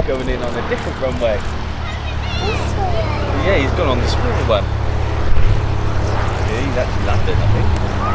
going in on a different runway. Yeah, he's gone on the smaller one. Yeah, he's actually landed, I think.